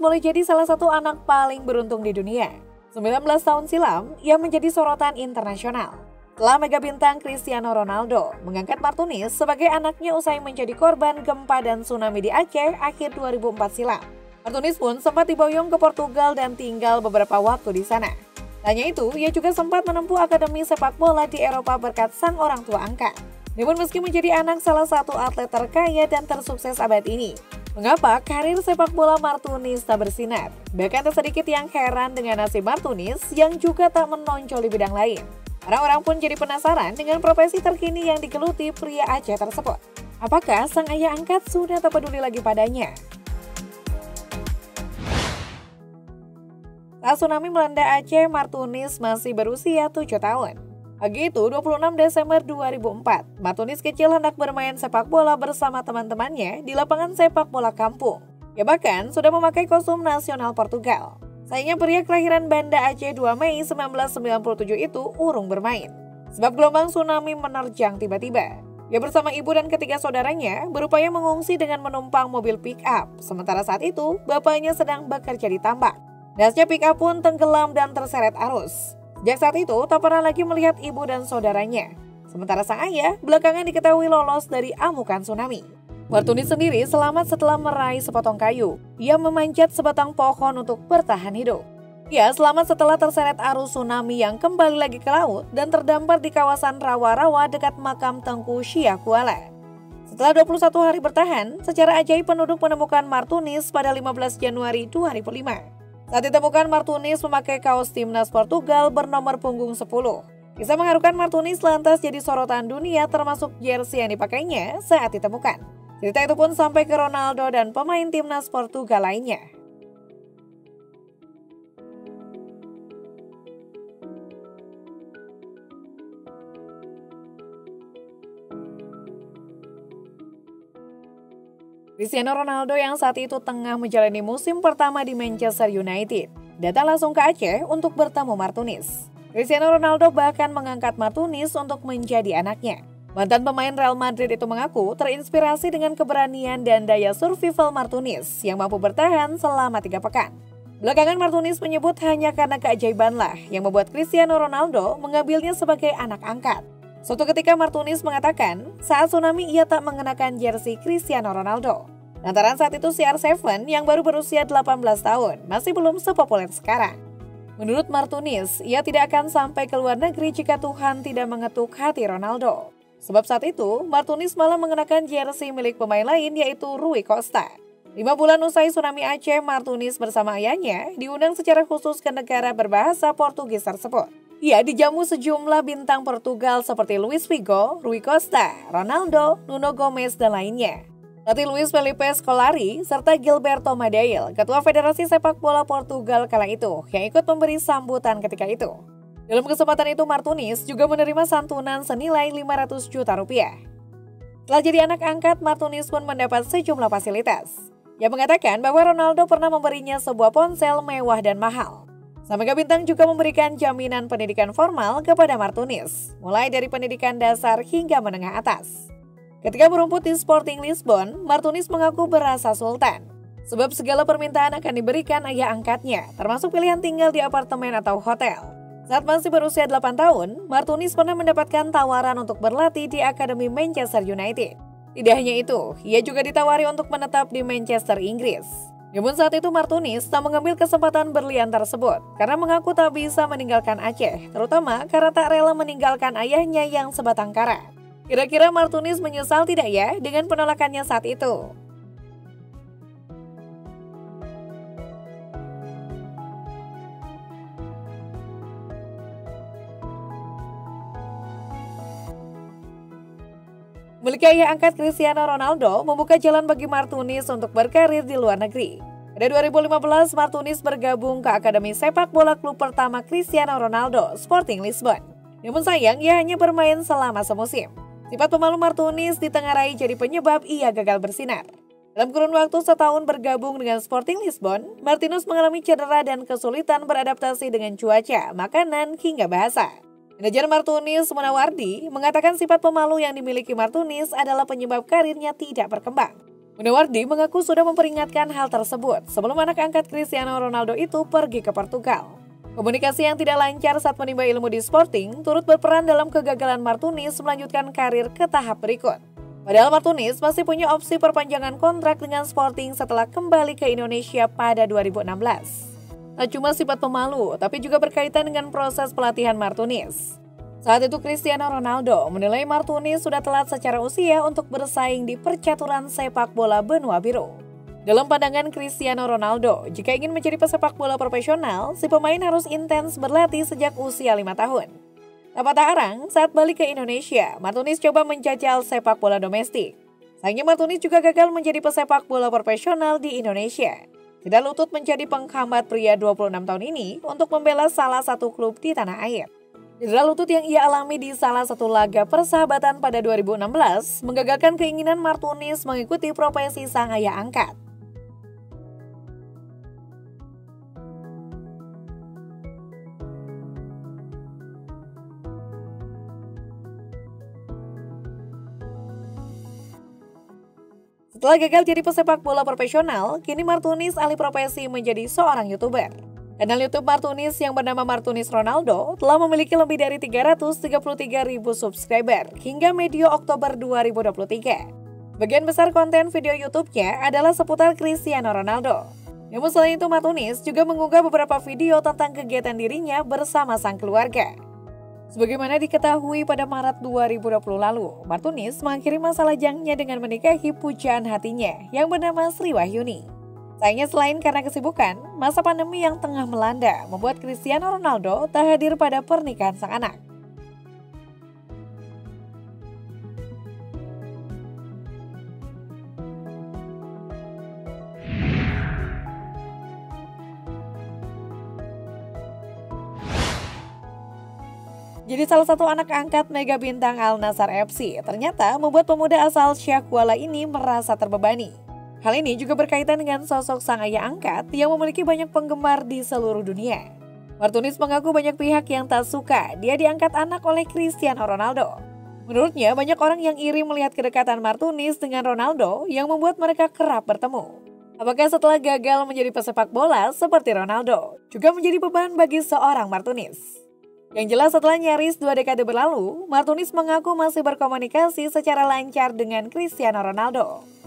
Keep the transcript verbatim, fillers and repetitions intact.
boleh jadi salah satu anak paling beruntung di dunia. sembilan belas tahun silam, ia menjadi sorotan internasional. Setelah mega bintang Cristiano Ronaldo mengangkat Martinez sebagai anaknya usai menjadi korban gempa dan tsunami di Aceh akhir dua ribu empat silam. Martinez pun sempat diboyong ke Portugal dan tinggal beberapa waktu di sana. Tak hanya itu, ia juga sempat menempuh akademi sepak bola di Eropa berkat sang orang tua angkat. Namun meski menjadi anak salah satu atlet terkaya dan tersukses abad ini, mengapa karir sepak bola Martinez tak bersinar? Bahkan tak sedikit yang heran dengan nasib Martinez yang juga tak menonjol di bidang lain. Orang-orang pun jadi penasaran dengan profesi terkini yang digeluti pria Aceh tersebut. Apakah sang ayah angkat sudah tak peduli lagi padanya? Saat tsunami melanda Aceh, Martinez masih berusia tujuh tahun. Pagi itu, dua puluh enam Desember dua ribu empat, Martinez kecil hendak bermain sepak bola bersama teman-temannya di lapangan sepak bola kampung. Ia bahkan sudah memakai kostum nasional Portugal. Sayangnya pria kelahiran Banda Aceh dua Mei seribu sembilan ratus sembilan puluh tujuh itu urung bermain. Sebab gelombang tsunami menerjang tiba-tiba. Ia bersama ibu dan ketiga saudaranya berupaya mengungsi dengan menumpang mobil pick-up. Sementara saat itu, bapaknya sedang bekerja di tambak. Dasnya pick-up pun tenggelam dan terseret arus. Sejak saat itu, tak pernah lagi melihat ibu dan saudaranya. Sementara sang ayah belakangan diketahui lolos dari amukan tsunami. Martinez sendiri selamat setelah meraih sepotong kayu. Ia memanjat sebatang pohon untuk bertahan hidup. Ia selamat setelah terseret arus tsunami yang kembali lagi ke laut dan terdampar di kawasan rawa-rawa dekat makam Tengku Syah Kuala. Setelah dua puluh satu hari bertahan, secara ajaib penduduk menemukan Martinez pada lima belas Januari dua ribu lima. Saat ditemukan, Martinez memakai kaos timnas Portugal bernomor punggung sepuluh. Kisah mengharukan Martinez lantas jadi sorotan dunia termasuk jersey yang dipakainya saat ditemukan. Cerita itu pun sampai ke Ronaldo dan pemain timnas Portugal lainnya. Cristiano Ronaldo yang saat itu tengah menjalani musim pertama di Manchester United datang langsung ke Aceh untuk bertemu Martinez. Cristiano Ronaldo bahkan mengangkat Martinez untuk menjadi anaknya. Mantan pemain Real Madrid itu mengaku terinspirasi dengan keberanian dan daya survival Martinez yang mampu bertahan selama tiga pekan. Belakangan Martinez menyebut hanya karena keajaibanlah yang membuat Cristiano Ronaldo mengambilnya sebagai anak angkat. Suatu ketika Martinez mengatakan saat tsunami ia tak mengenakan jersey Cristiano Ronaldo. Lantaran saat itu C R tujuh yang baru berusia delapan belas tahun masih belum sepopuler sekarang. Menurut Martinez, ia tidak akan sampai ke luar negeri jika Tuhan tidak mengetuk hati Ronaldo. Sebab saat itu, Martinez malah mengenakan jersey milik pemain lain yaitu Rui Costa. Lima bulan usai tsunami Aceh, Martinez bersama ayahnya diundang secara khusus ke negara berbahasa Portugis tersebut. Ia dijamu sejumlah bintang Portugal seperti Luis Figo, Rui Costa, Ronaldo, Nuno Gomes, dan lainnya. Pelatih Luis Felipe Scolari serta Gilberto Madail, Ketua Federasi Sepak Bola Portugal kala itu, yang ikut memberi sambutan ketika itu. Dalam kesempatan itu, Martinez juga menerima santunan senilai lima ratus juta rupiah. Setelah jadi anak angkat, Martinez pun mendapat sejumlah fasilitas. Ia mengatakan bahwa Ronaldo pernah memberinya sebuah ponsel mewah dan mahal. Sang mega bintang juga memberikan jaminan pendidikan formal kepada Martinez, mulai dari pendidikan dasar hingga menengah atas. Ketika merumput di Sporting Lisbon, Martinez mengaku berasa sultan. Sebab segala permintaan akan diberikan ayah angkatnya, termasuk pilihan tinggal di apartemen atau hotel. Saat masih berusia delapan tahun, Martinez pernah mendapatkan tawaran untuk berlatih di Akademi Manchester United. Tidak hanya itu, ia juga ditawari untuk menetap di Manchester, Inggris. Namun saat itu Martinez tak mengambil kesempatan berlian tersebut karena mengaku tak bisa meninggalkan Aceh, terutama karena tak rela meninggalkan ayahnya yang sebatang kara. Kira-kira Martinez menyesal tidak ya dengan penolakannya saat itu? Memiliki ayah angkat Cristiano Ronaldo membuka jalan bagi Martinez untuk berkarir di luar negeri. Pada dua ribu lima belas, Martinez bergabung ke Akademi Sepak Bola klub pertama Cristiano Ronaldo, Sporting Lisbon. Namun sayang, ia hanya bermain selama semusim. Sifat pemalu Martinez ditengarai jadi penyebab ia gagal bersinar. Dalam kurun waktu setahun bergabung dengan Sporting Lisbon, Martinez mengalami cedera dan kesulitan beradaptasi dengan cuaca, makanan, hingga bahasa. Manajer Martinez, Munawardi, mengatakan sifat pemalu yang dimiliki Martinez adalah penyebab karirnya tidak berkembang. Munawardi mengaku sudah memperingatkan hal tersebut sebelum anak angkat Cristiano Ronaldo itu pergi ke Portugal. Komunikasi yang tidak lancar saat menimba ilmu di Sporting turut berperan dalam kegagalan Martinez melanjutkan karir ke tahap berikut. Padahal Martinez masih punya opsi perpanjangan kontrak dengan Sporting setelah kembali ke Indonesia pada dua ribu enam belas. Tak cuma sifat pemalu, tapi juga berkaitan dengan proses pelatihan Martinez. Saat itu Cristiano Ronaldo menilai Martinez sudah telat secara usia untuk bersaing di percaturan sepak bola benua biru. Dalam pandangan Cristiano Ronaldo, jika ingin menjadi pesepak bola profesional, si pemain harus intens berlatih sejak usia lima tahun. Tak patah arang, saat balik ke Indonesia, Martinez coba menjajal sepak bola domestik. Sayangnya Martinez juga gagal menjadi pesepak bola profesional di Indonesia. Tidak lutut menjadi penghambat pria dua puluh enam tahun ini untuk membela salah satu klub di tanah air. Cedera lutut yang ia alami di salah satu laga persahabatan pada dua ribu enam belas menggagalkan keinginan Martinez mengikuti profesi sang ayah angkat. Setelah gagal jadi pesepak bola profesional, kini Martinez alih profesi menjadi seorang YouTuber. Kanal YouTube Martinez yang bernama Martinez Ronaldo telah memiliki lebih dari tiga ratus tiga puluh tiga ribu subscriber hingga medio Oktober dua ribu dua puluh tiga. Bagian besar konten video YouTube-nya adalah seputar Cristiano Ronaldo. Namun selain itu Martinez juga mengunggah beberapa video tentang kegiatan dirinya bersama sang keluarga. Sebagaimana diketahui pada Maret dua ribu dua puluh lalu, Martinez mengakhiri masa lajangnya dengan menikahi pujaan hatinya yang bernama Sri Wahyuni. Sayangnya selain karena kesibukan, masa pandemi yang tengah melanda membuat Cristiano Ronaldo tak hadir pada pernikahan sang anak. Jadi salah satu anak angkat mega bintang Al Nassr F C ternyata membuat pemuda asal Syah Kuala ini merasa terbebani. Hal ini juga berkaitan dengan sosok sang ayah angkat yang memiliki banyak penggemar di seluruh dunia. Martinez mengaku banyak pihak yang tak suka dia diangkat anak oleh Cristiano Ronaldo. Menurutnya banyak orang yang iri melihat kedekatan Martinez dengan Ronaldo yang membuat mereka kerap bertemu. Apakah setelah gagal menjadi pesepak bola seperti Ronaldo juga menjadi beban bagi seorang Martinez? Yang jelas setelah nyaris dua dekade berlalu, Martinez mengaku masih berkomunikasi secara lancar dengan Cristiano Ronaldo.